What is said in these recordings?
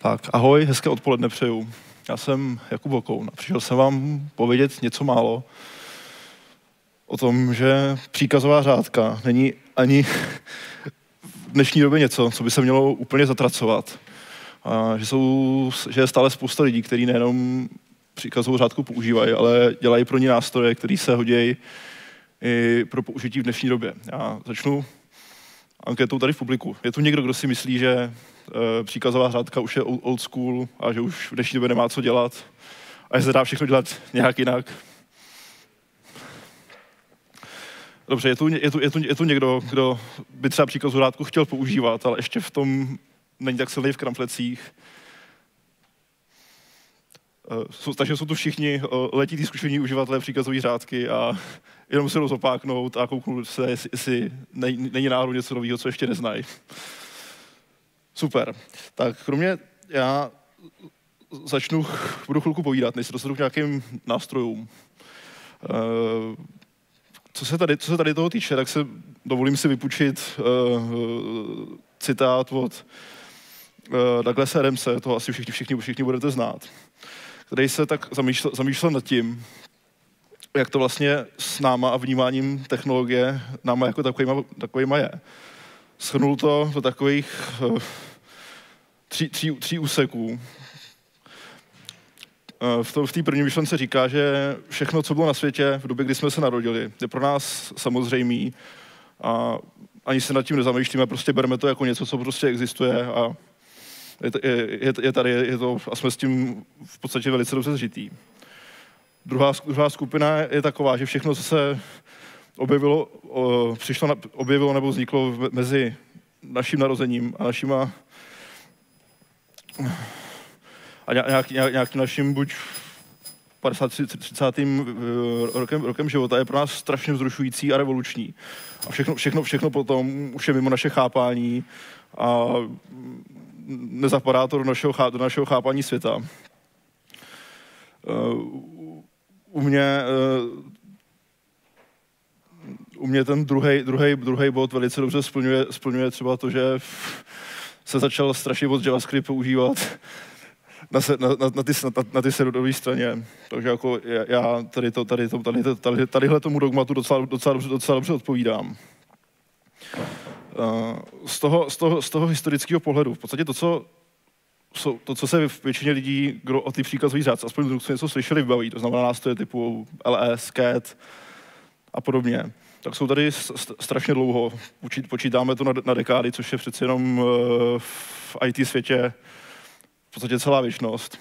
Tak, ahoj, hezké odpoledne přeju. Já jsem Jakub Okoun a přišel jsem vám povědět něco málo o tom, že příkazová řádka není ani v dnešní době něco, co by se mělo úplně zatracovat. A že je stále spousta lidí, kteří nejenom příkazovou řádku používají, ale dělají pro ní nástroje, které se hodí i pro použití v dnešní době. Já začnu anketou tady v publiku. Je tu někdo, kdo si myslí, že příkazová řádka už je old school a že už v dnešní době nemá co dělat a že se dá všechno dělat nějak jinak? Dobře, je tu někdo, kdo by třeba příkazovou řádku chtěl používat, ale ještě v tom není tak silný v kramflecích. Takže jsou tu všichni letití zkušení uživatelé příkazové řádky a jenom se rozopáknout a kouknout se, jestli není náhodou něco nového, co ještě neznají. Super. Tak kromě já budu chvilku povídat, než se dostanu k nějakým nástrojům. Co se tady toho týče, tak se dovolím si vypůjčit citát od Douglase Adamse, toho asi všichni budete znát, který se tak zamýšlel nad tím, jak to vlastně s náma a vnímáním technologie náma jako takovýma je. Shrnul to do takových tří úseků. V té první myšlence říká, že všechno, co bylo na světě v době, kdy jsme se narodili, je pro nás samozřejmý a ani se nad tím nezamýšlíme, prostě bereme to jako něco, co prostě existuje a je tady a jsme s tím v podstatě velice dobře zžitý. Druhá skupina je taková, že všechno, co se objevilo nebo vzniklo mezi naším narozením a nějakým naším buď 50. 30. rokem života je pro nás strašně vzrušující a revoluční. A všechno potom už je mimo naše chápání a nezapadá to do našeho chápání světa. U mě ten druhý bod velice dobře splňuje třeba to, že se začal strašně moc JavaScript používat na ty serverové straně. Takže jako já tadyhle tomu dogmatu docela dobře odpovídám. Z toho historického pohledu, v podstatě to, co se většině lidí, kdo o ty příkazové řádce, aspoň něco slyšeli, vybaví, to znamená nástroje typu LS, CAT a podobně, tak jsou tady strašně dlouho. Počítáme to na dekády, což je přeci jenom v IT světě v podstatě celá věčnost.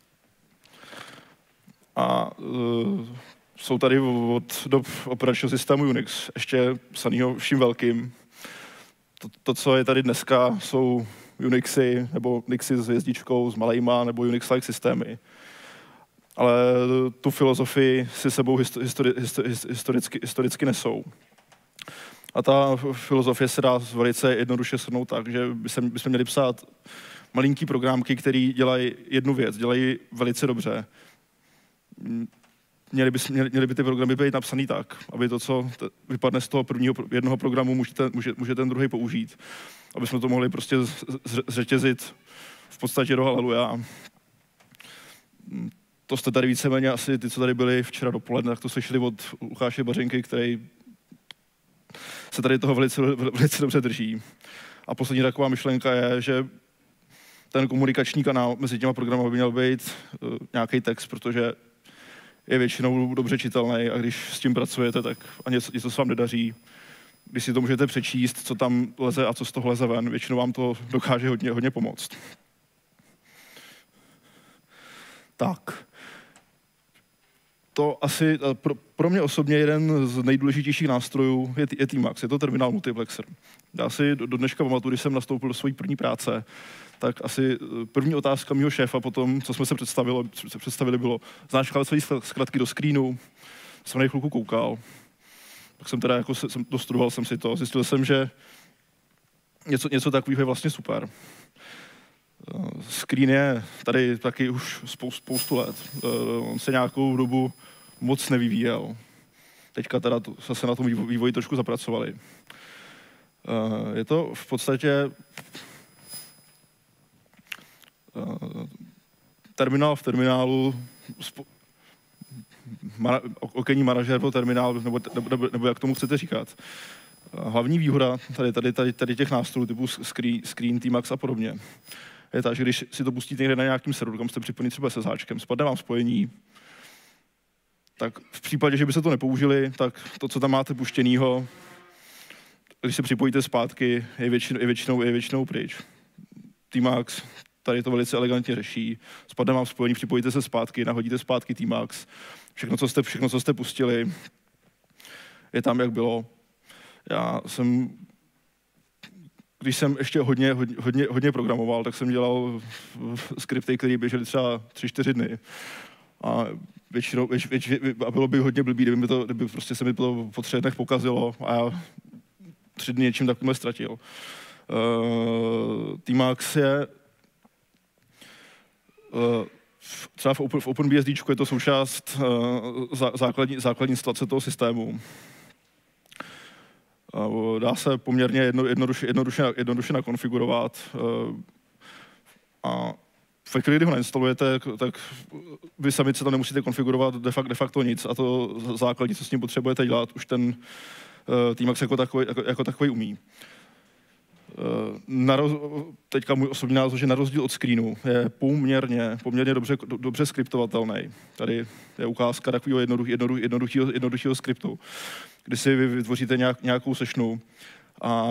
A jsou tady od dob operačního systému Unix, ještě psanýho vším velkým. To, co je tady dneska, jsou Unixy, nebo Unixy s hvězdičkou, s malejma, nebo Unix-like systémy. Ale tu filozofii si sebou historicky nesou. A ta filozofie se dá velice jednoduše shrnout tak, že bychom měli psát malinký programky, které dělají jednu věc, dělají velice dobře. Měly by ty programy být napsaný tak, aby to, co vypadne z toho jednoho programu, může ten druhý použít. Aby jsme to mohli prostě zřetězit v podstatě do haleluja. To jste tady víceméně asi ty, co tady byli včera dopoledne, tak to slyšeli od Lukáše Bařenky, který se tady toho velice dobře drží. A poslední taková myšlenka je, že ten komunikační kanál mezi těma programy by měl být nějaký text, protože je většinou dobře čitelný a když s tím pracujete, tak a něco se vám nedaří. Když si to můžete přečíst, co tam leze a co z toho leze ven, většinou vám to dokáže hodně pomoct. Tak. To asi pro mě osobně jeden z nejdůležitějších nástrojů je Tmax, je to terminál multiplexer. Já si do dneška pamatuju, když jsem nastoupil do své první práce, tak asi první otázka mýho šéfa potom, co jsme se představili, bylo, znáš klávesové zkratky do screenu? Jsem na chvilku koukal. Tak jsem teda jako dostudoval jsem si to. Zjistil jsem, že něco takového je vlastně super. Screen je tady taky už spoustu let. On se nějakou dobu moc nevyvíjel. Teďka teda se na tom vývoji trošku zapracovali. Je to v podstatě terminál v terminálu, okenní manažer pro terminál, nebo jak tomu chcete říkat. Hlavní výhoda tady těch nástrojů typu Screen, Tmax a podobně je ta, že když si to pustíte někde na nějakým serveru, kam jste připojení třeba SSHčkem, spadne vám spojení, tak v případě, že by se to nepoužili, tak to, co tam máte puštěnýho, když se připojíte zpátky, je většinou pryč. Tmax tady to velice elegantně řeší, spadne vám spojení, připojíte se zpátky, nahodíte zpátky Tmax, všechno, co jste pustili, je tam, jak bylo. Když jsem ještě hodně programoval, tak jsem dělal skripty, které běžely třeba 3-4 dny. A a bylo by hodně blbý, kdyby prostě se mi to po 3 dnech pokazilo a já 3 dny něčím takovým ztratil. Tmax je třeba v OpenBSD je to součást základní instalace toho systému. Dá se poměrně jednoduše nakonfigurovat a ve chvíli, kdy ho nainstalujete, tak vy sami se tam nemusíte konfigurovat de facto nic a to základní, co s ním potřebujete dělat, už ten Tmax jako takový umí. Teďka můj osobní názor, že na rozdíl od Screenu je poměrně dobře skriptovatelný. Tady je ukázka takového jednoduchého skriptu, kdy si vy vytvoříte nějakou sessionu a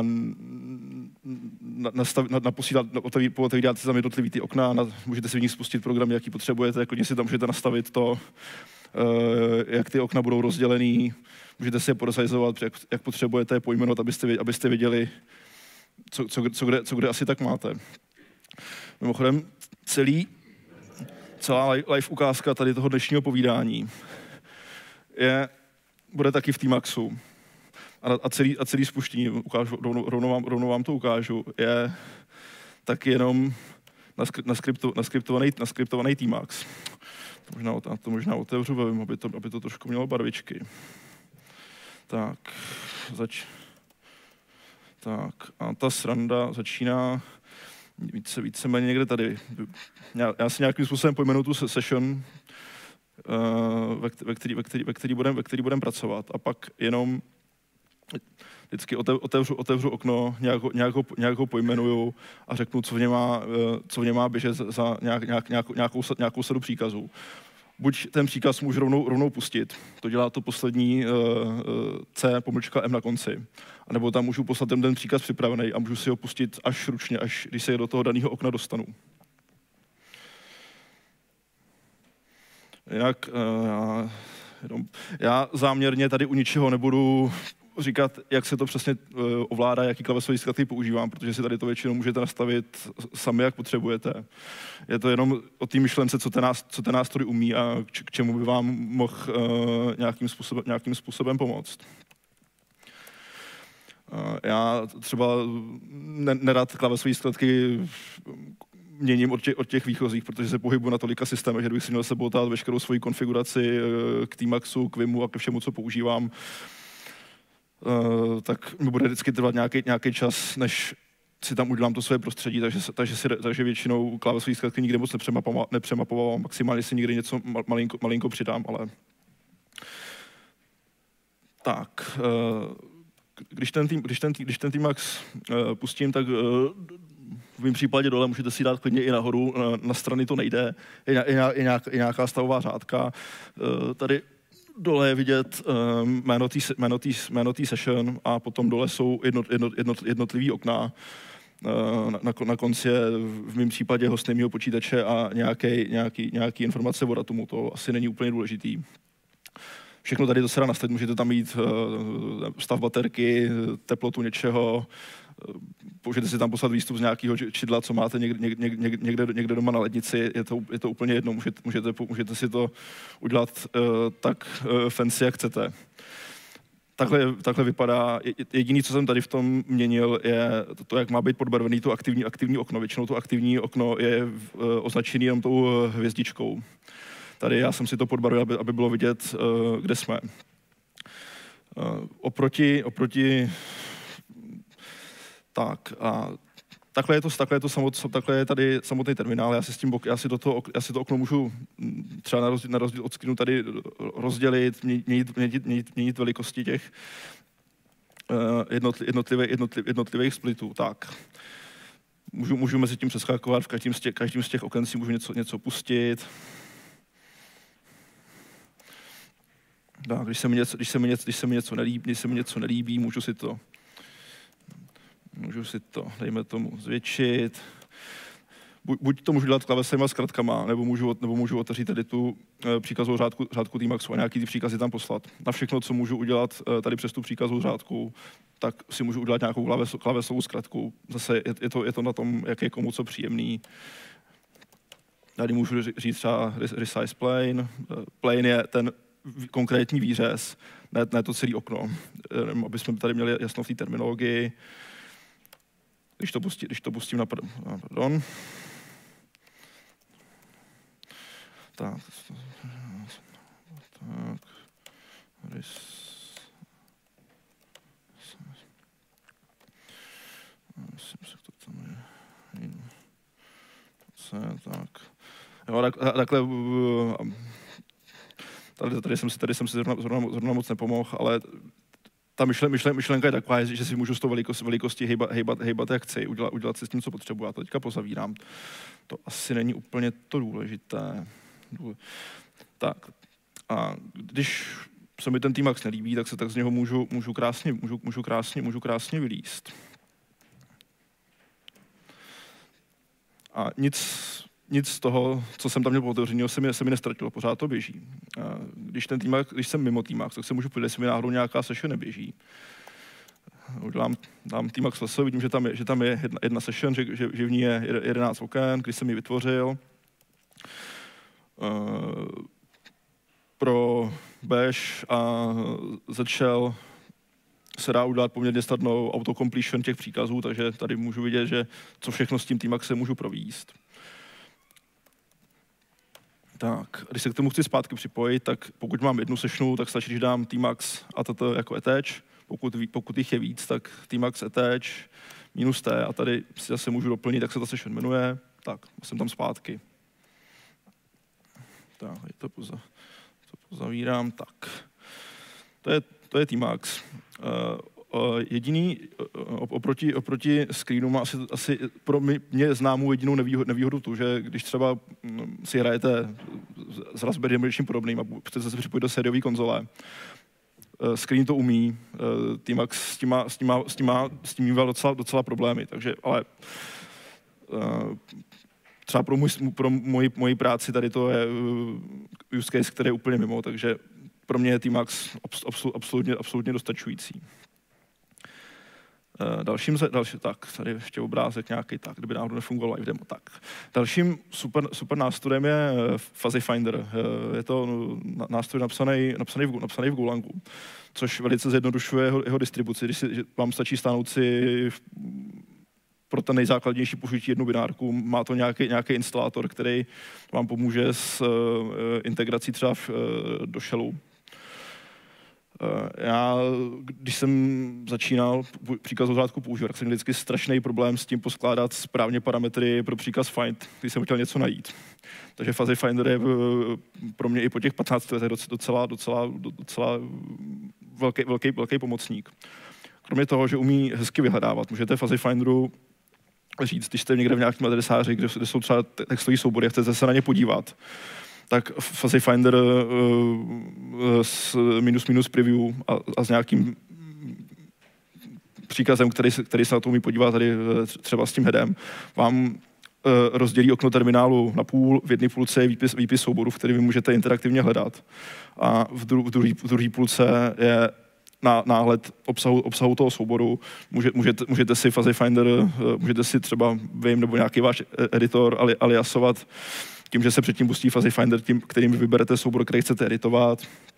otevíráte si tam jednotlivý ty okna, můžete si v nich spustit program, jaký potřebujete, klidně si tam můžete nastavit to, jak ty okna budou rozdělený, můžete si je poresizovat, jak potřebujete je pojmenovat, abyste věděli, co kde asi tak máte. Mimochodem, celá live ukázka tady toho dnešního povídání bude taky v Tmaxu. A celý spuštění, rovnou vám to ukážu, je taky jenom naskriptovaný Tmax. To možná otevřu webem, aby to trošku mělo barvičky. Tak a ta sranda začíná víceméně někde tady. Já si nějakým způsobem pojmenuji tu session, ve který budeme pracovat. A pak jenom vždycky otevřu okno, nějak ho pojmenuju a řeknu, co v něm má běžet za nějakou sadu příkazů. Buď ten příkaz můžu rovnou pustit, to dělá to poslední C-M na konci, anebo tam můžu poslat ten příkaz připravený a můžu si ho pustit až ručně, až když se do toho daného okna dostanu. Jinak já záměrně tady u ničeho nebudu říkat, jak se to přesně ovládá, jaký klávesový zkratky používám, protože si tady to většinou můžete nastavit sami, jak potřebujete. Je to jenom o té myšlence, co ten nástroj umí a k čemu by vám mohl nějakým způsobem pomoct. Já třeba nerad klávesové zkratky měním od těch výchozích, protože se pohybuji na tolika systémech, že bych si měl sebou dát veškerou svoji konfiguraci k Tmaxu, k Vimu a ke všemu, co používám, tak mi bude vždycky trvat nějaký čas, než si tam udělám to své prostředí, takže většinou klávesové zkratky nikdy moc nepřemapovávám, maximálně si někdy něco malinko přidám, ale tak. Když ten Tmax pustím, tak v mém případě dole můžete si dát klidně i nahoru, na strany to nejde, je nějaká stavová řádka. Tady dole je vidět jméno té session a potom dole jsou jednotlivý okna. Na konci je v mém případě hostname mého počítače a nějaký informace o datumu, to asi není úplně důležitý. Všechno tady to se dá nastavit, můžete tam mít stav baterky, teplotu něčeho, můžete si tam poslat výstup z nějakého čidla, co máte někde doma na lednici, je to úplně jedno, můžete si to udělat tak fancy, jak chcete. Takhle vypadá. Jediné, co jsem tady v tom měnil, je to, jak má být podbarvený to aktivní okno. Většinou to aktivní okno je označený jenom tou hvězdičkou. Tady já jsem si to podbarvil, aby bylo vidět, kde jsme. Oproti tak a takhle je tady samotný terminál. Já si to okno můžu třeba na rozdíl od screenu tady rozdělit, měnit velikosti těch jednotlivých splitů. Tak. Můžu mezi tím přeskakovat, v každém z těch oken si můžu něco pustit. Tak, když se mi něco nelíbí, můžu si to, dejme tomu, zvětšit. Buď to můžu dělat klávesama a zkratkama, nebo můžu otevřít tady tu příkazovou řádku Tmaxu a nějaký ty příkazy tam poslat. Na všechno, co můžu udělat tady přes tu příkazovou řádku, tak si můžu udělat nějakou klávesovou zkratku. Zase je to na tom, jak je komu co příjemný. Tady můžu říct třeba resize plane. Plane je ten konkrétní výřez, ne to celé okno, aby jsme tady měli jasno v té terminologii. Když to pustím na pardon. Tak. Tak. Jo, takhle tady jsem si zrovna moc nepomohl, ale ta myšlenka je taková, že si můžu s tou velikostí hejbat jak chci, udělat si s tím, co potřebuji. Já to teďka pozavírám. To asi není úplně to důležité. Tak. A když se mi ten Tmax nelíbí, tak z něho můžu krásně vylízt. A nic z toho, co jsem tam měl otevřeného, se mi nestratilo, pořád to běží. Když jsem mimo Tmax, tak se můžu podívat, jestli mi náhodou nějaká session neběží. Dám Tmax leso, vidím, že tam je jedna session, že v ní je 11 oken, když jsem ji vytvořil. Pro Bash a Z-Shell se dá udělat poměrně snadnou autocompletion těch příkazů, takže tady můžu vidět, že co všechno s tím Tmaxem můžu províst. Tak, když se k tomu chci zpátky připojit, tak pokud mám jednu sessionu, tak stačí, když dám Tmax a toto jako attach. Pokud jich je víc, tak Tmax attach -t a tady si zase můžu doplnit, jak se ta session jmenuje. Tak, jsem tam zpátky. Tak, to pozavírám. Tak. To je Tmax. Jediný oproti screenu má asi pro mě známou jedinou nevýhodu tu, že když třeba si hrajete s Raspberry nebo něčím podobným a chcete se připojit do sériové konzole, screen to umí, Tmax s tím měl docela problémy, takže ale třeba pro moji práci tady to je use case, který je úplně mimo, takže pro mě je Tmax absolutně dostačující. Tak, tady ještě obrázek nějaký, tak, kdyby náhodou nefungoval live demo, tak. Dalším super nástrojem je Fuzzy Finder. Je to nástroj napsaný v Golangu, což velice zjednodušuje jeho distribuci. Když vám stačí stáhnout si pro ten nejzákladnější použití jednu binárku, má to nějaký instalátor, který vám pomůže s integrací třeba do shellu. Já, když jsem začínal příkazovou řádku používat, tak jsem měl vždycky strašný problém s tím poskládat správně parametry pro příkaz find, když jsem chtěl něco najít. Takže Fuzzy Finder je pro mě i po těch 15 letech docela velký pomocník. Kromě toho, že umí hezky vyhledávat, můžete Fuzzy Finderu říct, když jste někde v nějakém adresáři, kde jsou třeba textové soubory a chcete se na ně podívat, tak Fuzzy Finder s minus preview a s nějakým příkazem, který se na to umí podívat tady třeba s tím headem, vám rozdělí okno terminálu na půl, v jedné půlce je výpis souboru, v který vy můžete interaktivně hledat. A v druhé půlce je náhled obsahu toho souboru. Můžete si Fuzzy Finder, můžete si třeba vy nebo nějaký váš editor aliasovat tím, že se předtím pustí Fuzzy Finder, kterým vyberete soubor, který chcete editovat.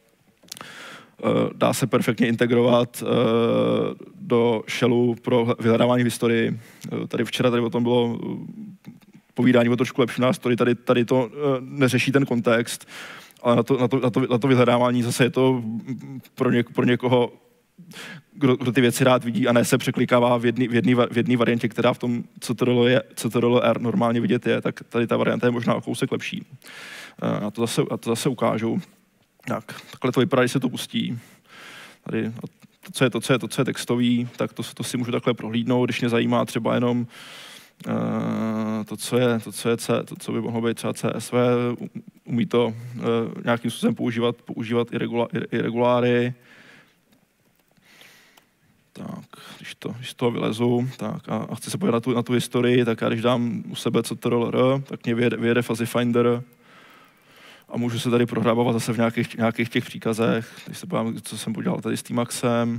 Dá se perfektně integrovat do shellu pro vyhledávání v historii. Včera o tom bylo povídání o trošku lepším nástroji. Tady to neřeší ten kontext, ale na to vyhledávání zase je to pro někoho kdo ty věci rád vidí a ne se překlikává v jedné variantě, která v tom CTRL-R normálně vidět je, tak tady ta varianta je možná o kousek lepší. A to zase ukážu. Takhle to vypadá, když se to pustí. Tady to, co je textový, tak to si můžu takhle prohlídnout, když mě zajímá třeba jenom to, co by mohlo být třeba CSV, umí to nějakým způsobem používat i reguláry. Tak, když toho vylezu, tak a chci se podívat na tu historii, tak já když dám u sebe CTRL-R, tak mě vyjede Fuzzy Finder a můžu se tady prohrábávat zase v nějakých těch příkazech. Když se podívám, co jsem udělal tady s Tmaxem,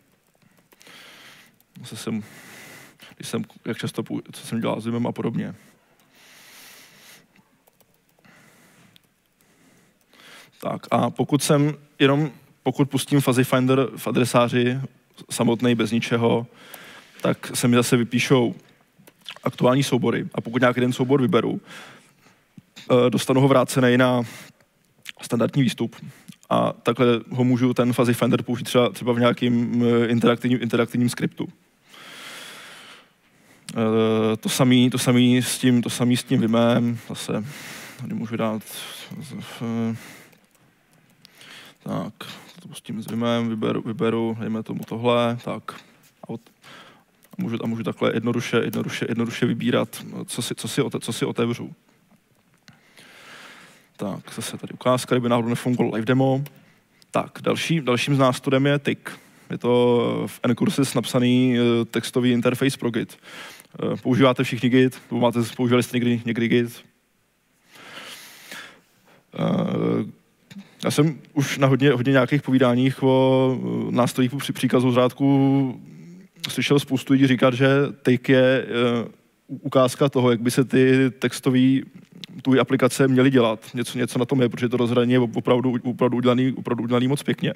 jak často, co jsem dělal s Vimem a podobně. Tak a pokud pustím Fuzzy Finder v adresáři samotný bez ničeho, tak se mi zase vypíšou aktuální soubory. A pokud nějaký ten soubor vyberu, dostanu ho vrácený na standardní výstup. A takhle ho můžu ten Fuzzy Finder použít třeba v nějakým interaktivním skriptu. To samý s tím Vimem, zase tady můžu dát tak, to pustím s Vimem, vyberu, dejme tomu tohle, tak a můžu takhle jednoduše vybírat, co si otevřu. Tak, zase tady ukázka, kdyby náhodou nefungovalo live demo. Tak, dalším z nástrojem je TIC. Je to v Ncurses napsaný textový interface pro Git. Používáte všichni Git? Používali jste někdy Git? Já jsem už na hodně nějakých povídáních o nástrojích příkazů z řádku slyšel spoustu lidí říkat, že TIC je ukázka toho, jak by se ty textové aplikace měly dělat. Něco na tom je, protože to rozhraní je opravdu udělaný moc pěkně.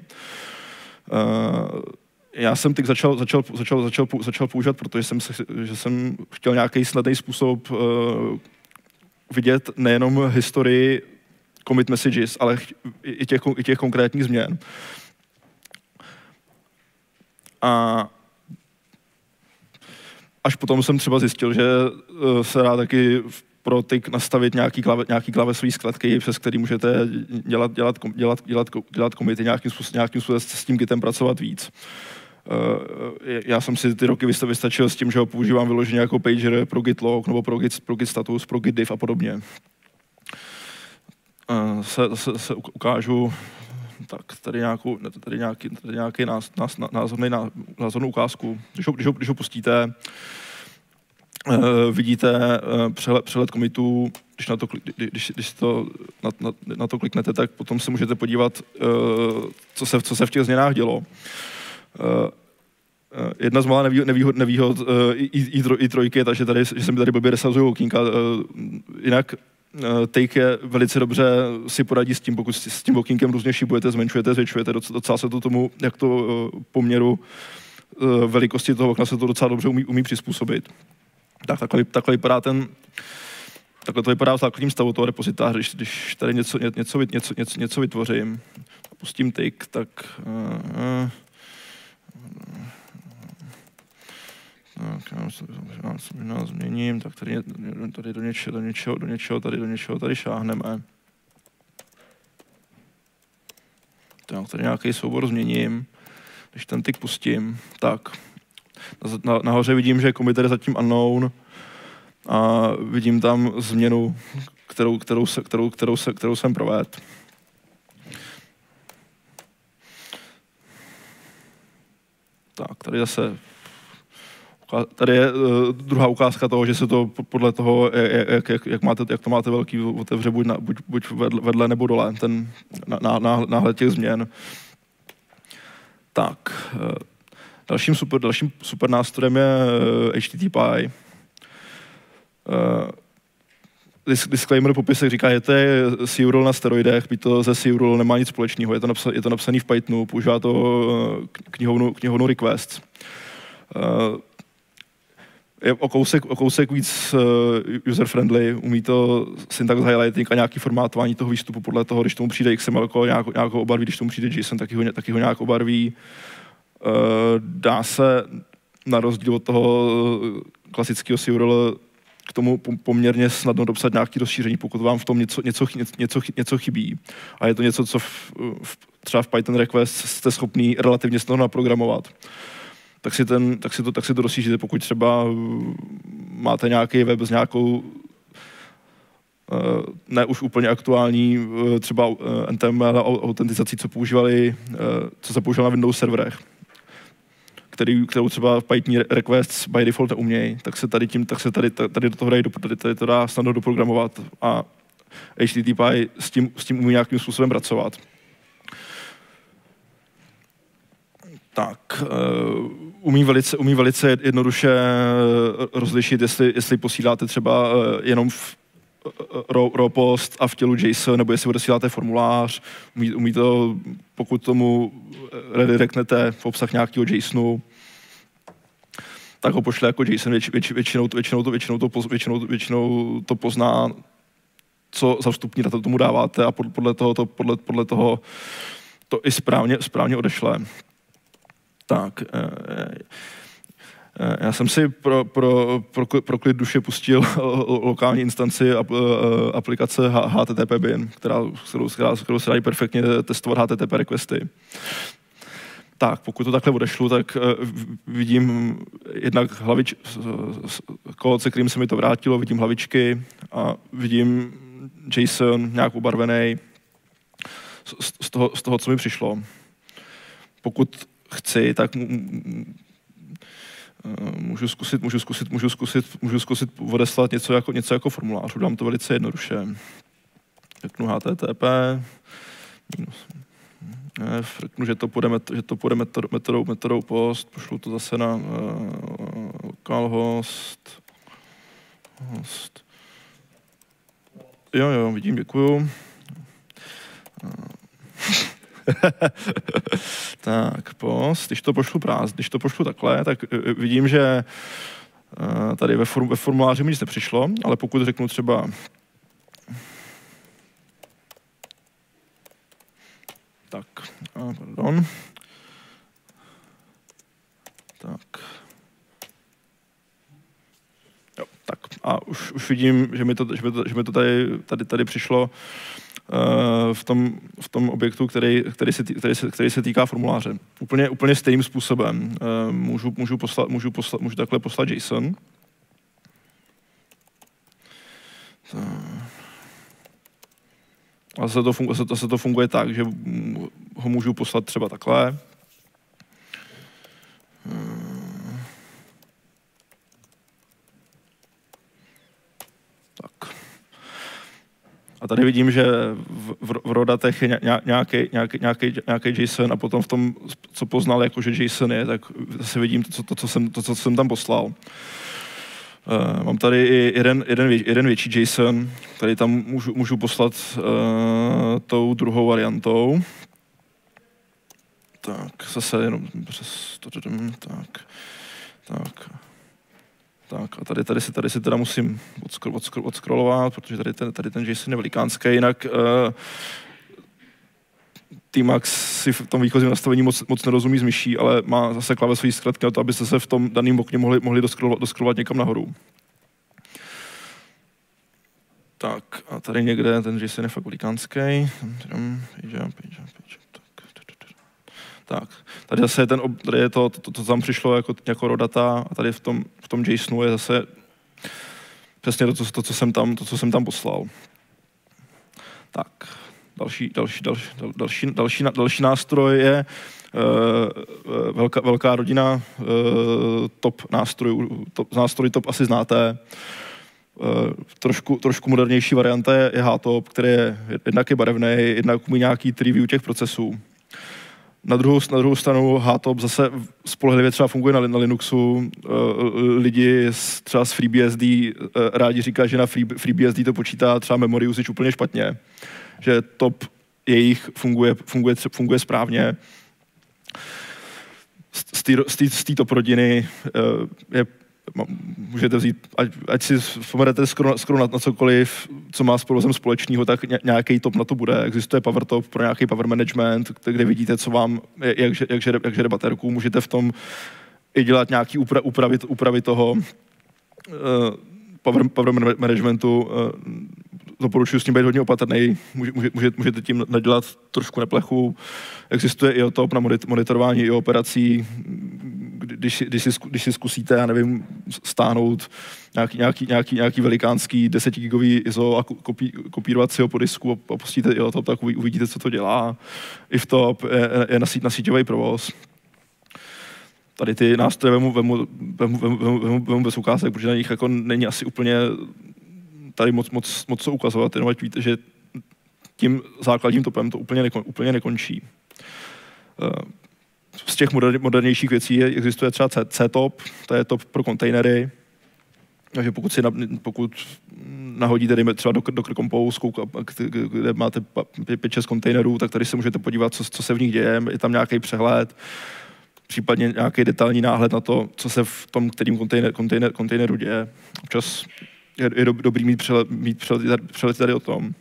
Já jsem TIC začal používat, protože jsem chtěl nějaký snadný způsob vidět nejenom historii commit messages, ale i těch konkrétních změn. A až potom jsem třeba zjistil, že se dá taky pro TIC nastavit nějaký klávesový skladky, přes který můžete dělat commity, nějakým způsobem s tím Gitem pracovat víc. Já jsem si ty roky vystačil s tím, že ho používám vyloženě jako pager pro Git log, nebo pro Git status, pro Git diff a podobně. Se ukážu tak tady nějaký názornou ukázku. Když ho pustíte, vidíte přehled commitů, když na to kliknete, tak potom se můžete podívat, co se v těch změnách dělo. Jedna z mála nevýhod i trojky je ta, že se mi tady blbě resazují okýnka. Jinak TIC je velice dobře si poradí s tím, pokud s tím okýnkem různě šibujete, zmenšujete, zvětšujete, docela se to tomu, jak to poměru velikosti toho okna se to docela dobře umí přizpůsobit. Takhle to vypadá v základním stavu toho repozitáře, když tady něco vytvořím a pustím TIC, tak já změním, tak tady do něčeho tady šáhneme. Tak tady nějaký soubor změním, když ten TIC pustím, tak nahoře vidím, že committer je zatím unknown a vidím tam změnu, kterou jsem provedl. Tak, tady je druhá ukázka toho, že se to podle toho, jak to máte velký, otevře buď vedle nebo dole, ten náhled těch změn. Tak, dalším super nástrojem je HTTPI. Disclaimer popisek říká, že to je CURL na steroidech, byť to ze CURL nemá nic společného, je to napsaný v Pythonu, používá to knihovnu requests. Je o kousek víc user-friendly, umí to syntax highlighting a nějaký formátování toho výstupu podle toho, když tomu přijde XML, nějakou obarví, když tomu přijde JSON, taky ho nějak obarví. dá se na rozdíl od toho klasického CURL k tomu poměrně snadno dopsat nějaké rozšíření, pokud vám v tom něco chybí. A je to něco, co třeba v Python request jste schopný relativně snadno naprogramovat. Tak si to rozšíříte, pokud třeba máte nějaký web s nějakou ne už úplně aktuální třeba NTML autentizací, co se používalo na Windows serverech, kterou třeba v Python requests by default neumějí, tak se tady do toho tady to dá snadno doprogramovat a HTTP s tím umí nějakým způsobem pracovat. Tak, umí velice jednoduše rozlišit, jestli posíláte třeba jenom v raw post a v tělu JSON, nebo jestli odesíláte formulář, umí to, pokud tomu redirectnete v obsah nějakého JSONu, tak ho pošle jako JSON, většinou to pozná, co za vstupní data tomu dáváte a podle toho to i správně odešle. Tak, já jsem si pro klid duše pustil lokální instanci aplikace HTTP bin, kterou se dají perfektně testovat HTTP requesty. Tak, pokud to takhle odešlu, tak vidím jednak kód, se kterým se mi to vrátilo, vidím hlavičky a vidím JSON nějak ubarvený z toho, co mi přišlo. Pokud chci, tak můžu zkusit odeslat něco jako formulář. Dám to velice jednoduše. Řeknu HTTP řeknu, že to půjde metodou post, pošlu to zase na localhost. Jo, vidím, děkuju. Tak, post, když to pošlu takhle, tak vidím, že tady ve formuláři mi nic nepřišlo, ale pokud řeknu třeba tak, pardon. Tak. Jo, tak. A už vidím, že mi to tady přišlo v tom objektu, který se týká formuláře. Úplně stejným způsobem. Můžu takhle poslat JSON. A zase to funguje tak, že ho můžu poslat třeba takhle. Tak. A tady vidím, že v rodatech je nějaký JSON a potom v tom, co poznal jako, že JSON je, tak zase vidím to, co jsem tam poslal. Mám tady i jeden větší JSON, který tam můžu poslat tou druhou variantou. Tak, zase jenom přes to, tak. A tady se teda musím odscrollovat, protože tady ten JSON je velikánský, jinak Tmax si v tom výchozím nastavení moc nerozumí z myší, ale má zase klávesové zkratky na to, abyste se v tom daném okně mohli doscrollovat někam nahoru. Tak a tady někde ten JSON je fakt velikánský. Tak, tady zase tady je to tam přišlo jako raw data a tady v tom JSONu je zase přesně to, co jsem tam poslal. Tak. Další nástroj je velká rodina top nástrojů. Nástroj top asi znáte. Trošku modernější varianta je HTOP, který je jednak je barevný, jednak umí nějaký preview těch procesů. Na druhou stranu HTOP zase spolehlivě třeba funguje na Linuxu. Lidi třeba z FreeBSD rádi říkají, že na FreeBSD to počítá třeba memory usage úplně špatně. Že top jejich funguje správně. Z té top rodiny je můžete vzít, ať si vzpomenete skoro na cokoliv, co má s provozem společného, tak nějaký top na to bude. Existuje power top pro nějaký power management, kde vidíte, co vám, jak žere baterku. Můžete v tom i dělat nějaký úpravy toho power managementu. Doporučuji s tím být hodně opatrný. Můžete tím nadělat trošku neplechu. Existuje i top na monitorování i operací. Když si zkusíte, já nevím, stáhnout nějaký velikánský 10 gigový ISO a kopírovat si ho po disku a pustíte top, tak uvidíte, co to dělá. I v top je na síťový provoz. Tady ty nástroje vemu bez ukázek, protože na nich jako není asi úplně tady moc co ukazovat, jenom ať víte, že tím základním topem to úplně nekončí. Z těch modernějších věcí existuje třeba C-top, to je top pro kontejnery. Takže pokud nahodíte dejme třeba Docker Compose, kde máte 5-6 kontejnerů, tak tady se můžete podívat, co se v nich děje, je tam nějaký přehled, případně nějaký detailní náhled na to, co se v tom kterým kontejneru děje. Občas je dobrý mít přehled tady o tom.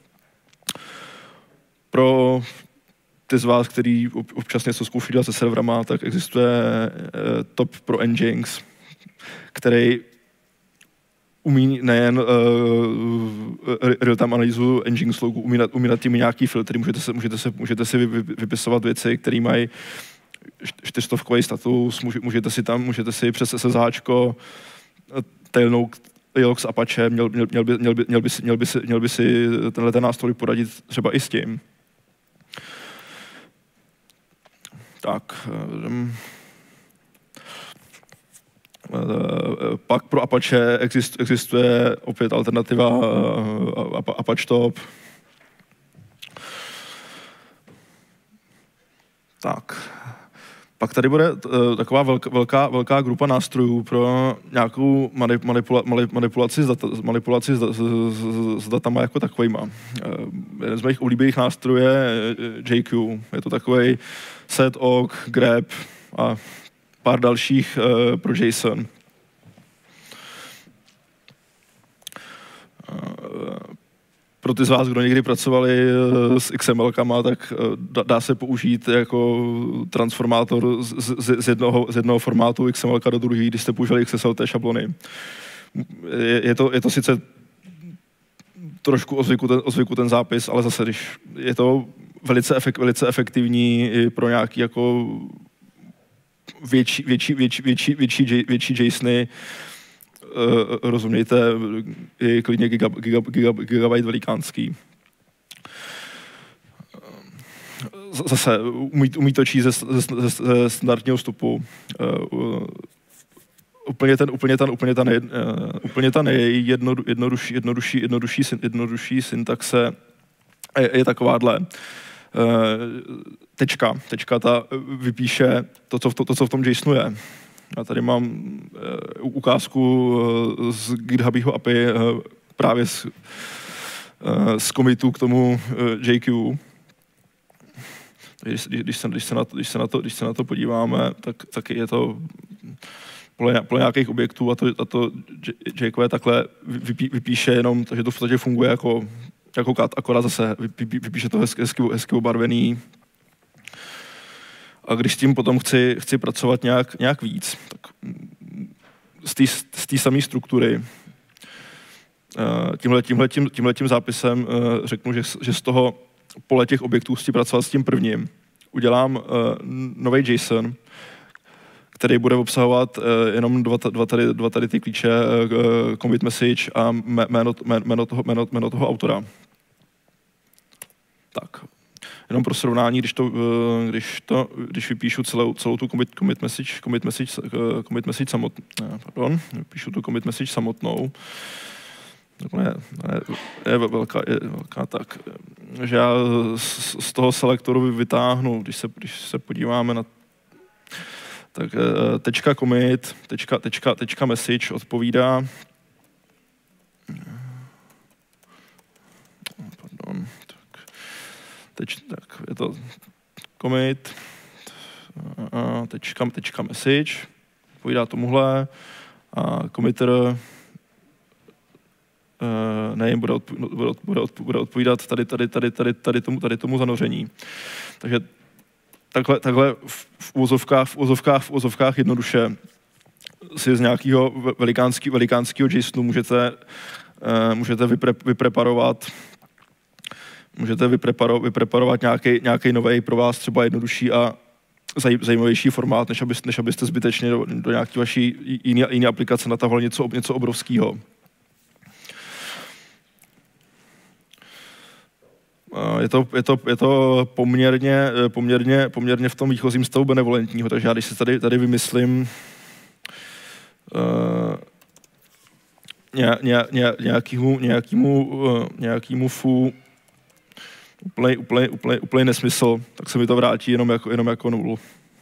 Pro ty z vás, který občas něco zkouší dělat se serverama, tak existuje top pro Nginx, který umí nejen real-time analýzu Nginx logu, umí nad tím nějaký filtry, můžete si vypisovat věci, které mají 400 status, můžete si přes SSHčko tailnout Logs Apache, měl by si tenhle nástroj poradit třeba i s tím. Tak. Pak pro Apache existuje opět alternativa Apache Top. Tak. Pak tady bude taková velká grupa nástrojů pro nějakou manipulaci s datama jako takovýma. Jeden z mých oblíbených nástrojů je JQ. Je to takový set, awk, grep a pár dalších pro JSON. Pro ty z vás, kdo někdy pracovali s XML-kama, tak dá se použít jako transformátor z jednoho formátu XML do druhého, když jste použili XSLT šablony. Je to sice trošku o zvyku ten zápis, ale zase, když je to velice efektivní i pro nějaký jako větší JSOny, rozumějte, je klidně gigabyte velikánský. Zase umí to číst ze standardního vstupu. Úplně ta nejjednodušší syntaxe je takováhle. Tečka ta vypíše to, co v tom JSONu je. Já tady mám ukázku z GitHubového API právě z commitu k tomu JQ. Když se na to podíváme, tak je to podle nějakých objektů a to JQ takhle vypíše jenom, takže to v podstatě funguje jako kat, akorát zase vypíše to hezky obarvený. A když s tím potom chci pracovat nějak víc, tak z té samé struktury tímhletím zápisem řeknu, že z toho pole těch objektů chci pracovat s tím prvním. Udělám nový JSON, který bude obsahovat jenom dva tady ty klíče, commit message a jméno toho autora. Tak. Jenom pro srovnání, když vypíšu celou tu commit message samotnou, je velká tak, že já z toho selektoru vytáhnu, když se podíváme na tak tečka commit, tečka message odpovídá tak je to commit, tečka message, povídá tomuhle A committer name bude odpovídat tady tomu zanoření. Takže takhle v uvozovkách jednoduše si z nějakého velikánského JSONu můžete vypreparovat nějaký nový pro vás třeba jednodušší a zajímavější formát, než abyste zbytečně do nějaké vaší jiné aplikace natahovali něco obrovského. Je to poměrně v tom výchozím stavu benevolentního, takže já když si tady vymyslím nějakýmu fů úplný nesmysl, tak se mi to vrátí jenom jako nulu.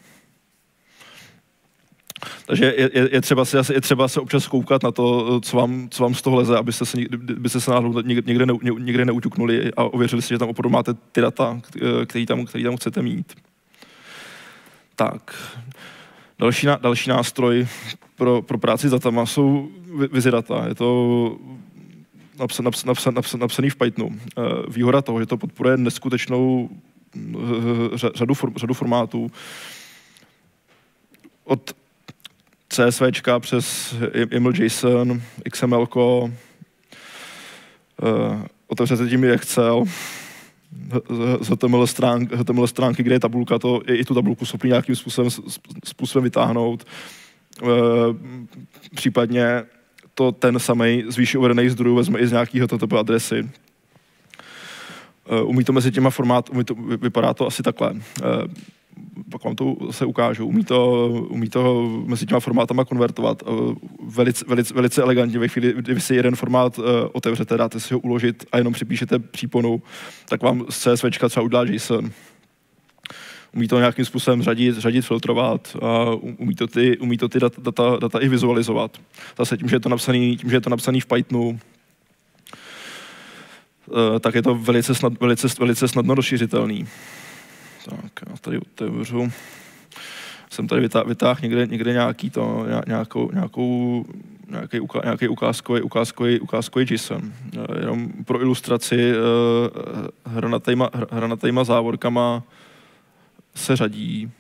Takže je třeba se občas koukat na to, co vám z toho leze, abyste se náhodou někde neuťuknuli a ověřili si, že tam opravdu máte ty data, který tam chcete mít. Tak. Další nástroj pro práci s datama jsou Wizardata. Je to napsaný v Pythonu. Výhoda toho, že to podporuje neskutečnou řadu formátů. Od CSVčka přes YAML-JSON, XML, otevřete tím i Excel, z HTML stránky, kde je tabulka, to je i tu tabulku schopný nějakým způsobem vytáhnout. Případně to ten samej z výše uvedených zdrojů vezme i z nějakého HTTP adresy. Umí to mezi těma formáty, vypadá to asi takhle. Pak vám to se ukážu. Umí to mezi těma formátama konvertovat velice elegantně. Ve chvíli, kdy si jeden formát otevřete, dáte si ho uložit a jenom připíšete příponu, tak vám z CSVčka třeba udělá JSON. Umí to nějakým způsobem řadit, filtrovat a umí to ty data i vizualizovat. Zase tím, že je to napsaný v Pythonu, tak je to velice snadno rozšířitelný. Tak, já tady otevřu. Jsem tady vytáhl někde nějaký ukázkový JSON. Jenom pro ilustraci hranatýma závorkama se řadí.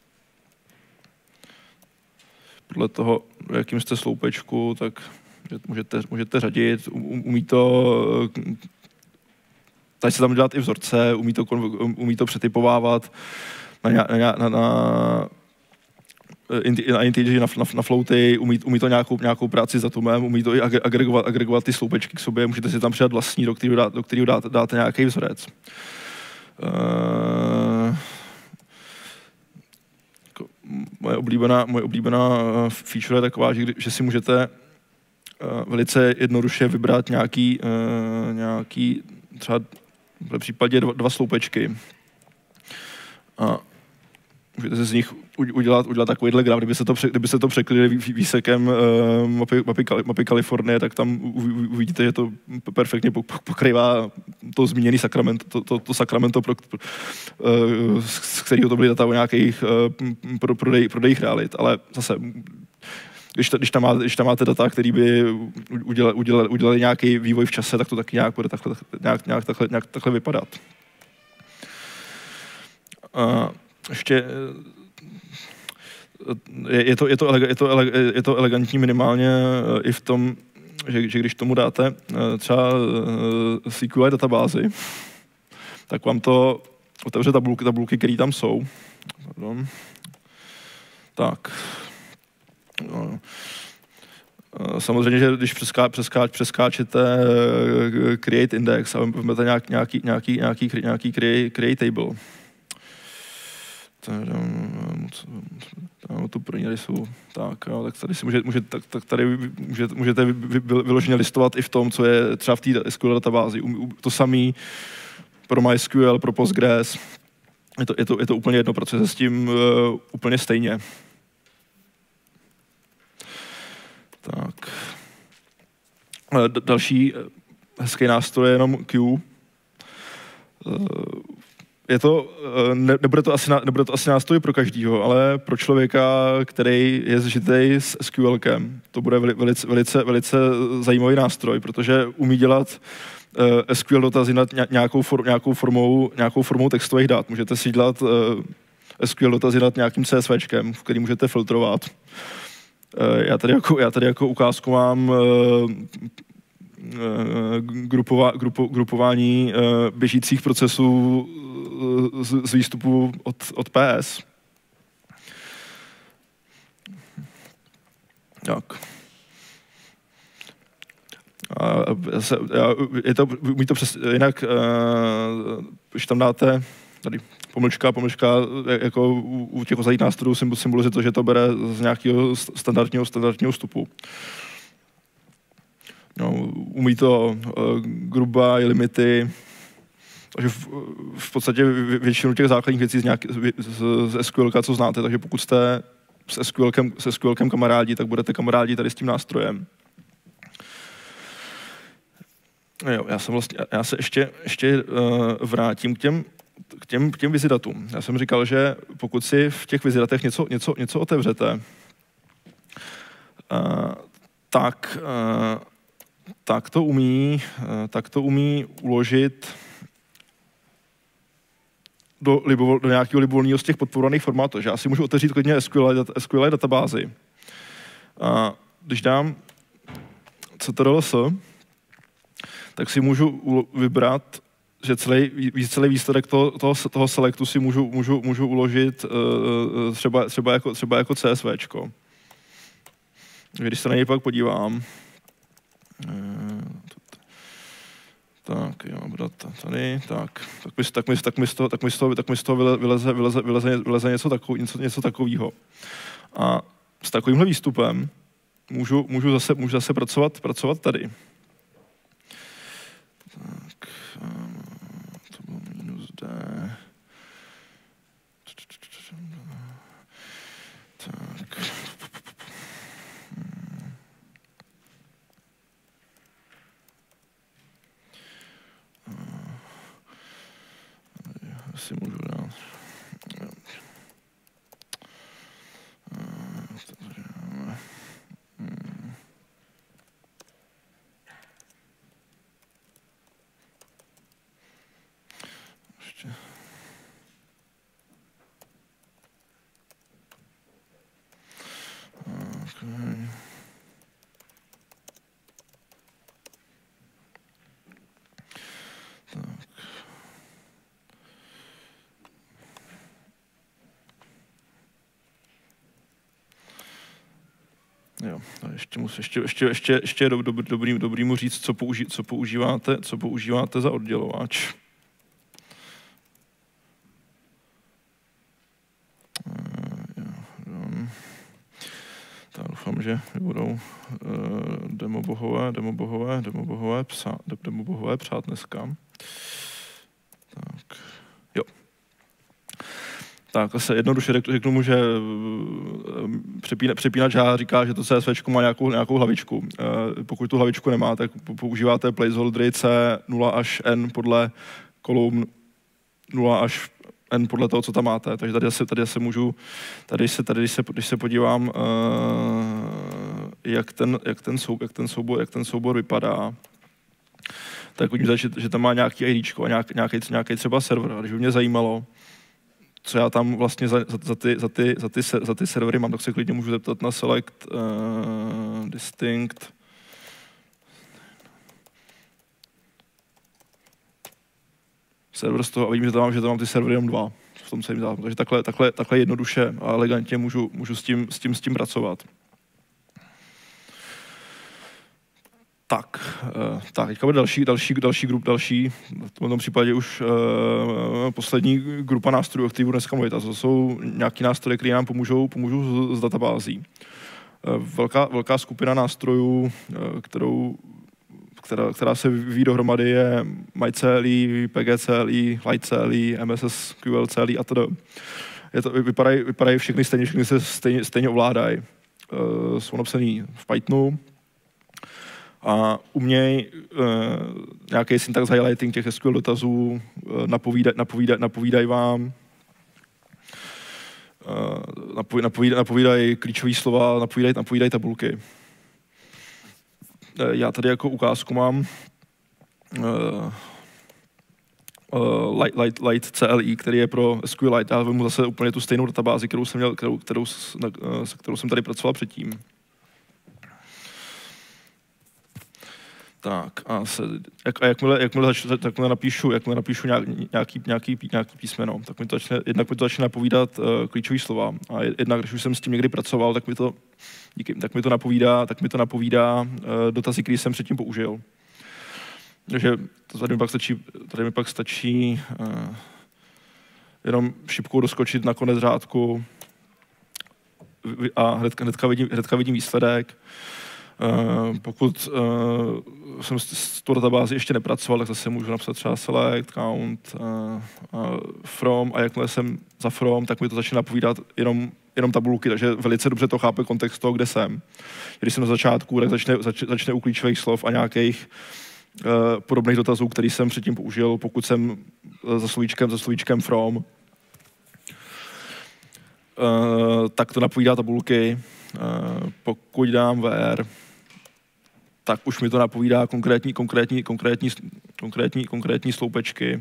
Podle toho, v jakým jste sloupečku, tak můžete řadit. Umí to tady se tam dělat i vzorce, umí to přetypovávat na integery, na floaty, umí to nějakou práci s datumem, umí to i agregovat ty sloupečky k sobě, můžete si tam přidat vlastní, do kterého dáte nějaký vzorec. Moje oblíbená feature je taková, že si můžete velice jednoduše vybrat nějaký třeba v případě dva sloupečky. A můžete si z nich udělat takovýhle graf. Kdyby se to překryli výsekem mapy Kalifornie, tak tam uvidíte, že to perfektně pokrývá to zmíněné Sacramento, to Sacramento, z kterého to byly data o nějakých prodejích realit. Ale zase, když tam máte data, který by udělali nějaký vývoj v čase, tak to taky nějak bude nějak takhle vypadat. A ještě je to elegantní minimálně i v tom, že když tomu dáte třeba SQL databázi, tak vám to otevře tabulky, které tam jsou. Pardon. Tak. No. Samozřejmě, že když přeskáčete create index a vezmete nějaký create table, to pro ně jsou tak tady si můžete vyloženě listovat i v tom, co je třeba v té SQL databázi. To samé pro MySQL, pro Postgres. Je to úplně jedno, protože s tím úplně stejně. Tak. Další hezký nástroj je jenom Q. nebude to asi nástroj pro každýho, ale pro člověka, který je zžitej s SQLkem, to bude velice zajímavý nástroj, protože umí dělat SQL dotazy nad nějakou formou textových dat. Můžete si dělat SQL dotazy nad nějakým CSVčkem, v který můžete filtrovat. Já tady jako ukázku mám grupování běžících procesů z výstupu od PS. Tak. Umí to jinak, když tam dáte tady pomlčka, jako u těch ostatních nástrojů symbolizuje to, že to bere z nějakého standardního vstupu. No, umí to grubá limity, takže v podstatě většinu těch základních věcí z SQLka, co znáte, takže pokud jste se SQLkem kamarádi, tak budete kamarádi tady s tím nástrojem. Jo, já se ještě vrátím k těm vizidatům. Já jsem říkal, že pokud si v těch vizidatech něco otevřete, tak to umí uložit do nějakého libovolného z těch podporovaných formátů. Že já si můžu otevřít klidně SQL databázi. A když dám ctrls, tak si můžu vybrat, že celý výsledek toho selectu si můžu uložit třeba jako CSVčko. Když se na něj pak podívám, tak jo, data tady, tak mi z toho vyleze něco takového. A s takovýmhle výstupem můžu zase pracovat tady. Tak, to bylo -D. Tak. Si můžu dát. Ještě. Okay. Tak. Jo, a ještě je dobrý mu říct, co používáte za oddělovač. Tak doufám, že budou demobohové psát dneska. Tak, jo. Tak zase jednoduše řeknu mu, že přepínač H říká, že to CSVčko má nějakou hlavičku. Pokud tu hlavičku nemá, tak používáte placeholdery C0 až N podle kolumn 0 až N podle toho, co tam máte. Takže tady se můžu, když se podívám, jak ten soubor vypadá, tak vidím, že tam má nějaký IDčko a nějaký třeba server. A když by mě zajímalo, co já tam vlastně za ty servery mám, tak se klidně můžu zeptat na select distinct server z toho a vidím, že tam mám ty servery jenom 2 v tom celém záznamu. Takže takhle jednoduše a elegantně můžu s tím pracovat. Tak, teďka bude další, v tom případě už poslední grupa nástrojů, o kterých budu dneska mluvit. A to jsou nějaký nástroje, které nám pomůžou z databází. Velká skupina nástrojů, která se vyvíjí dohromady, je MyCLI, PGCLI, LightCLI, MSSQL-CLI a td. Vypadají všechny se stejně ovládají. Jsou napsaný v Pythonu a uměj nějaký syntax highlighting těch SQL dotazů, napovídají vám, napovídají klíčové slova, napovídají tabulky. Já tady jako ukázku mám Light CLI, který je pro SQLite. Já vezmu zase úplně tu stejnou databázi, kterou jsem tady pracoval předtím. Tak a jakmile napíšu nějaký písmeno, tak mi to začne napovídat klíčové slova. A jednak, když už jsem s tím někdy pracoval, tak mi to napovídá dotazy, které jsem předtím použil. Takže tady mi pak stačí jenom šipkou doskočit na konec řádku a hnedka vidím výsledek. Pokud jsem s tou databází ještě nepracoval, tak zase můžu napsat třeba select, count, from, a jakmile jsem za from, tak mi to začne napovídat jenom tabulky, takže velice dobře to chápe kontext toho, kde jsem. Když jsem na začátku, tak začne u klíčových slov a nějakých podobných dotazů, který jsem předtím použil, pokud jsem za slovíčkem from, tak to napovídá tabulky. Pokud dám where, tak už mi to napovídá konkrétní sloupečky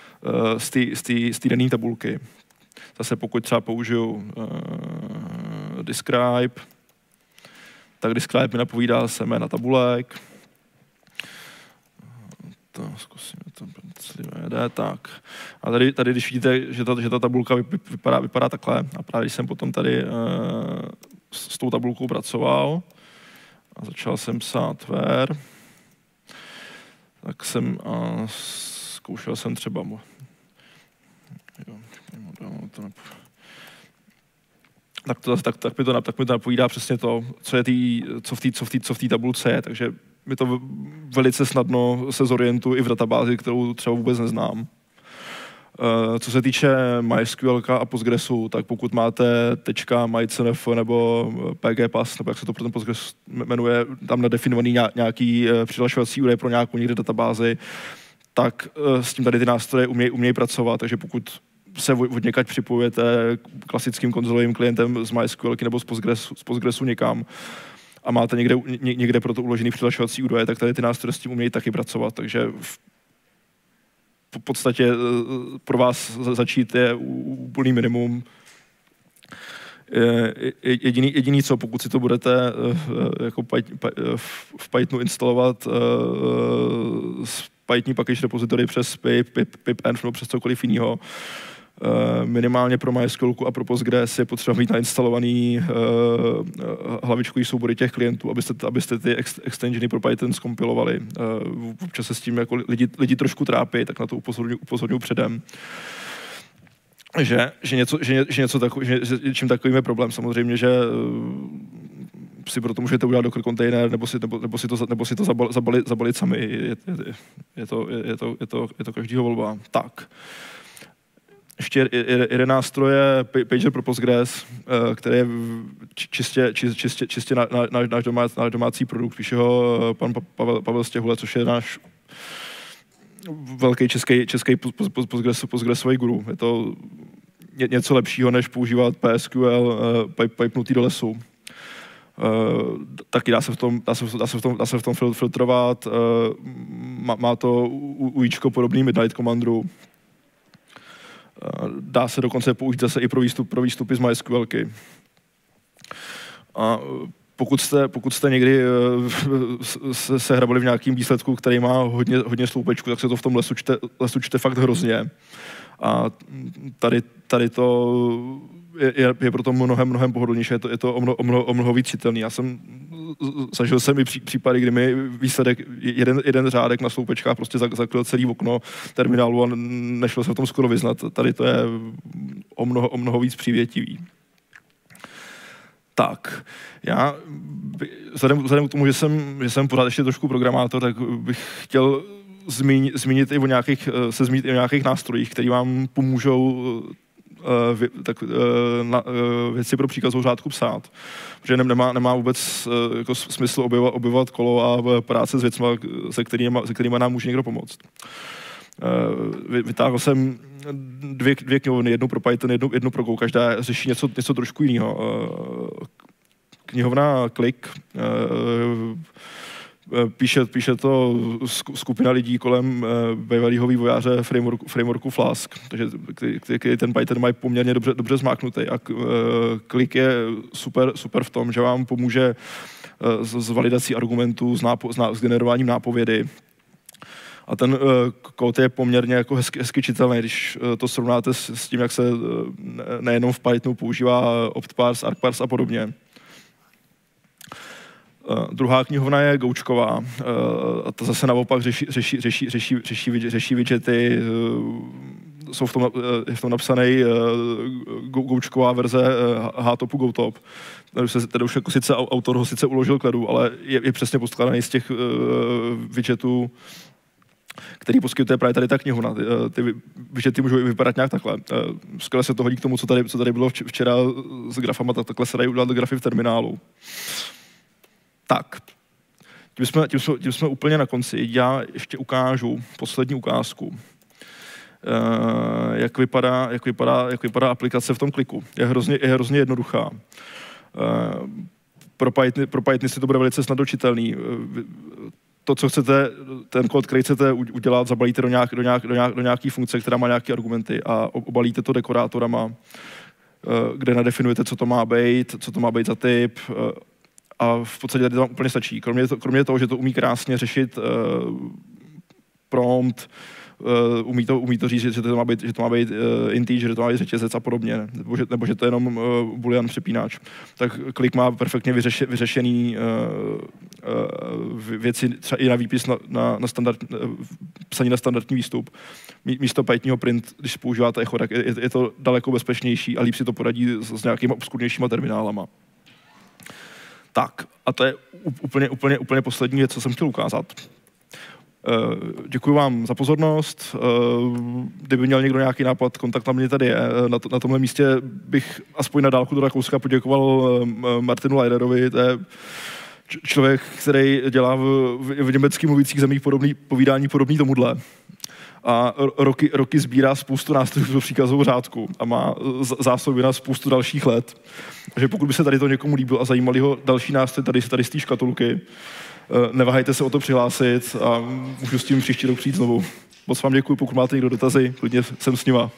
z té dané tabulky. Zase pokud třeba použiju describe, tak describe mi napovídá jména tabulek. To zkusíme to jde, tak. A tady když vidíte, že ta tabulka vypadá takhle, a právě když jsem potom tady s tou tabulkou pracoval a začal jsem psát where, tak jsem zkoušel jsem třeba tak mi to napovídá přesně to, co v té tabulce je, takže mi to velice snadno se zorientuji i v databázi, kterou třeba vůbec neznám. Co se týče MySQL a Postgresu, tak pokud máte .mycnf nebo pgpass, nebo jak se to pro ten Postgres jmenuje, tam nadefinovaný nějaký přihlašovací údaj pro nějakou někde databázi, tak s tím tady ty nástroje umějí pracovat, takže pokud se od někaď připojujete klasickým konzolovým klientem z MySQL nebo z Postgresu někam a máte někde pro to uložený přihlašovací údaje, tak tady ty nástroje s tím umějí taky pracovat, takže v podstatě pro vás začít je úplný minimum. Jediný co, pokud si to budete jako v Pythonu instalovat z Python package repository přes pipenv nebo přes cokoliv jiného, minimálně pro MySQL a pro Postgres je potřeba mít nainstalovaný hlavičkový soubory těch klientů, abyste ty extensiony pro Python zkompilovali. Občas se s tím jako lidi trošku trápí, tak na to upozorňuji předem. Že čím takovým je problém. Samozřejmě, že si proto můžete udělat Docker kontejner nebo si to zabalit sami. Je to každýho volba. Tak. Ještě jeden nástroj je Pager pro Postgres, který je čistě náš domácí produkt. Píše ho pan Pavel Stěhule, což je náš velký český Postgresový guru. Je to něco lepšího, než používat PSQL pipnutý do lesu. Taky dá se v tom filtrovat. Má to UIčko podobný Midnight Commanderu. Dá se dokonce použít zase i pro výstupy z MySQLky. A pokud jste někdy se hrabali v nějakým výsledku, který má hodně sloupečku, tak se to v tom lesu čte fakt hrozně. A tady to je proto mnohem pohodlnější, je to o mnoho víc čitelný. Zažil jsem i případy, kdy mi výsledek jeden řádek na sloupečkách prostě zakryl celý okno terminálu a nešlo se v tom skoro vyznat. Tady to je o mnoho víc přívětivý. Tak, já vzhledem k tomu, že jsem pořád ještě trošku programátor, tak bych chtěl zmínit i o nějakých nástrojích, které vám pomůžou věci pro příkazovou řádku psát. Protože nemá vůbec jako smysl objevovat kolo a práce s věcmi, se kterými nám může někdo pomoct. Vytáhl jsem dvě knihovny, jednu pro Python, jednu pro Go, každá řeší něco trošku jiného. Knihovna Klik píše to skupina lidí kolem bývalého vývojáře frameworku Flask, takže který ten Python mají poměrně dobře zmáknutý. A Klik je super v tom, že vám pomůže s validací argumentů, s generováním nápovědy. A ten kód je poměrně jako hezky čitelný, když to srovnáte s tím, jak se nejenom v Pythonu používá optparse, argparse a podobně. Druhá knihovna je Goučková. A ta zase naopak řeší widgety. Je v tom napsaný Goučková verze H-topu GoTop. Tady už jako autor ho sice uložil kledu, ale je přesně poskládaný z těch widgetů, který poskytuje právě tady ta knihovna. Ty widgety můžou vypadat nějak takhle. Skvěle se to hodí k tomu, co tady bylo včera s grafama, takhle se dají udělat grafy v terminálu. Tak, tím jsme úplně na konci. Já ještě ukážu poslední ukázku. Jak vypadá aplikace v tom Kliku. Je hrozně jednoduchá. Pro Pythony si to bude velice snadno čitelný. To, co chcete, ten kód, který chcete udělat, zabalíte do nějaké funkce, která má nějaké argumenty a obalíte to dekorátorama, kde nadefinujete, co to má být za typ, a v podstatě tady to vám úplně stačí. Kromě toho, že to umí krásně řešit prompt, umí to říct, že to má být integer, že to má být řetězec a podobně, nebo že to je jenom boolean přepínač. Tak Klik má perfektně vyřešený věci třeba i na výpis psaní na standardní výstup. Místo Pythonního print, když používáte echo, tak je to daleko bezpečnější a líp si to poradí s nějakýma obskurnějšíma terminálama. Tak, a to je úplně poslední věc, co jsem chtěl ukázat. Děkuji vám za pozornost. Kdyby měl někdo nějaký nápad, kontakt na mě tady je. Na tomhle místě bych aspoň na dálku do Rakouska poděkoval Martinu Leiderovi. To je člověk, který dělá v německy mluvících zemích povídání podobný tomuhle. A roky sbírá spoustu nástrojů pro příkazovou řádku a má zásoby na spoustu dalších let. Takže pokud by se tady to někomu líbil a zajímali ho další nástroj tady z té škatulky, neváhejte se o to přihlásit a můžu s tím příští rok přijít znovu. Moc vám děkuji, pokud máte někdo dotazy, klidně jsem s nima.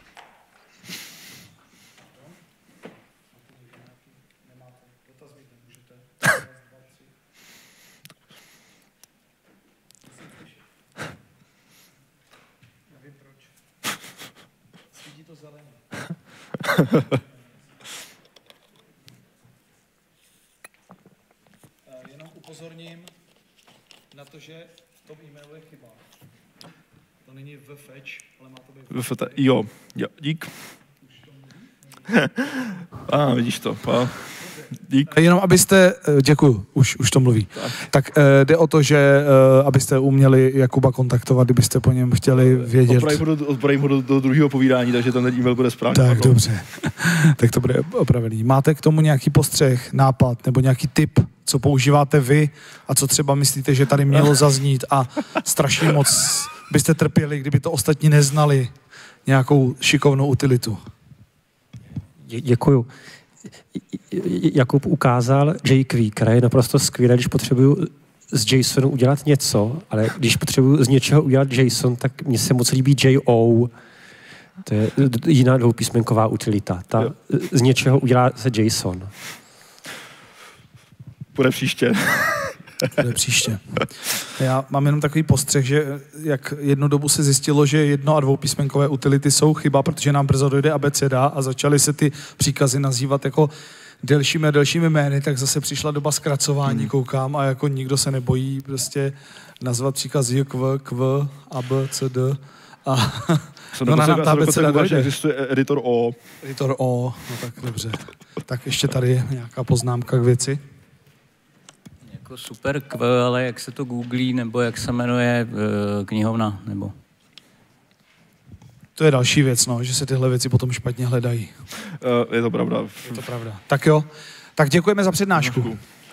Jenom upozorním na to, že v tom e-mailu je chyba. To není vfetch, ale má to být... Jo, dík. Vidíš to. Dík. Jenom abyste, děkuju, už to mluví. Tak jde o to, že abyste uměli Jakuba kontaktovat, kdybyste po něm chtěli vědět. Odpravím ho do druhého povídání, takže ten e-mail bude správně. Tak dobře, tak to bude opravený. Máte k tomu nějaký postřeh, nápad nebo nějaký tip, co používáte vy a co třeba myslíte, že tady mělo zaznít a strašně moc byste trpěli, kdyby to ostatní neznali nějakou šikovnou utilitu? Děkuju. Jakub ukázal jQuery, který je naprosto skvělé, když potřebuju z JSONu udělat něco, ale když potřebuju z něčeho udělat JSON, tak mně se moc líbí JO. To je jiná dvoupísmenková utilita. Ta z něčeho udělá se JSON. Bude příště. Bude příště. Já mám jenom takový postřeh, že jak jednu dobu se zjistilo, že jedno- a dvoupísmenkové utility jsou chyba, protože nám brzo dojde abeceda a začaly se ty příkazy nazývat jako delšími a delšími jmény, tak zase přišla doba zkracování, koukám, a jako nikdo se nebojí prostě nazvat příkaz JKV, KV, AB, CD a nám ta abeceda dojde. Existuje editor O. Editor O, no tak dobře. Tak ještě tady nějaká poznámka k věci. Jako super ale jak se to googlí, nebo jak se jmenuje knihovna, nebo? To je další věc, no, že se tyhle věci potom špatně hledají. Je to pravda. Je to pravda. Tak jo, tak děkujeme za přednášku.